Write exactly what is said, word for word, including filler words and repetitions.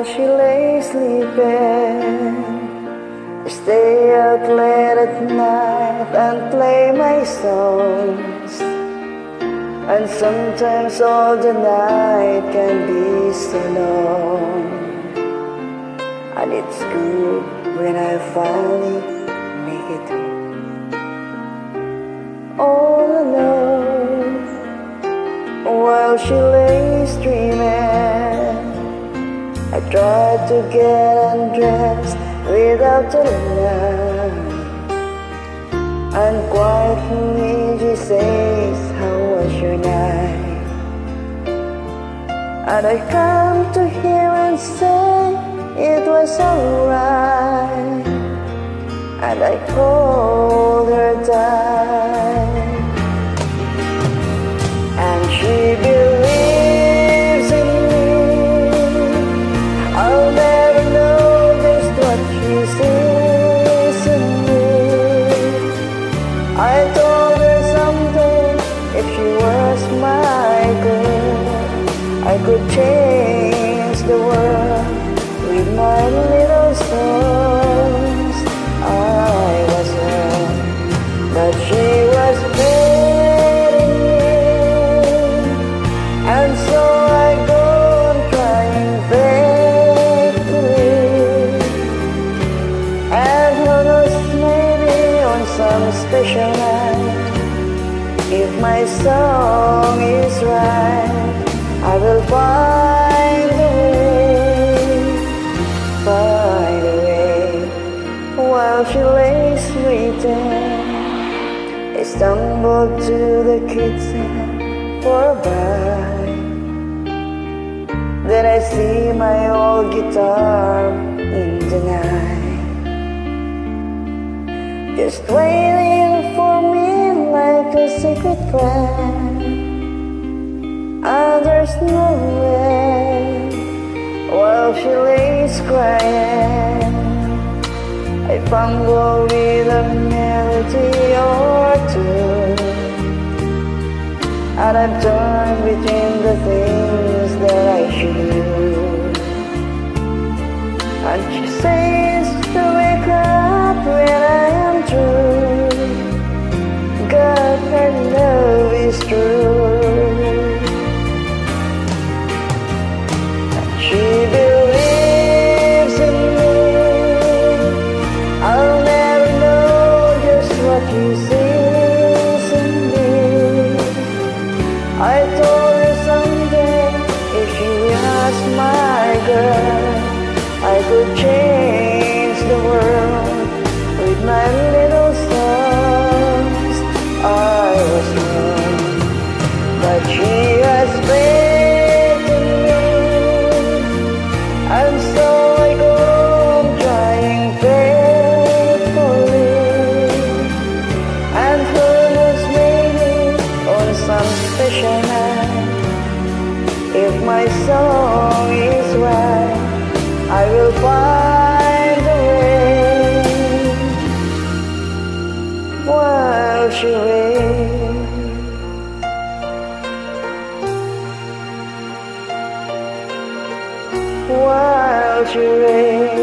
she lay sleeping, I stay out late at night and play my songs. And sometimes all the night can be so long. And it's good when I finally make it home. All alone, while she lays dreaming, I tried to get undressed without a lamp. And quietly she says, how was your night? And I come to hear and say it was alright. And I hold her tight, and she believes in me. I'll never know just what she sees in me. I told her someday if she was my girl, I could change the world with my little songs. I was wrong, but she was waiting me, and so I go on trying faithfully. And who knows, maybe on some special night, if my song is right, I will find a way, find a way. While she lays waiting, I stumble to the kitchen for a bite. Then I see my old guitar in the night, just waiting for me like a secret friend. And there's no way. While she lays crying, I fumble with a melody or two, and I'm torn between the things that I should do. And she says to wake up when I am through. God, her love is true. And she believes in me. I'll never know just what she sees in me. I told her someday if she was my girl, I could change the world with my little songs. I was wrong, but she has faith in me, and so I go on trying faithfully. And who knows, maybe on some special night, if my song is right, I will find a way. While she waits, while she waits.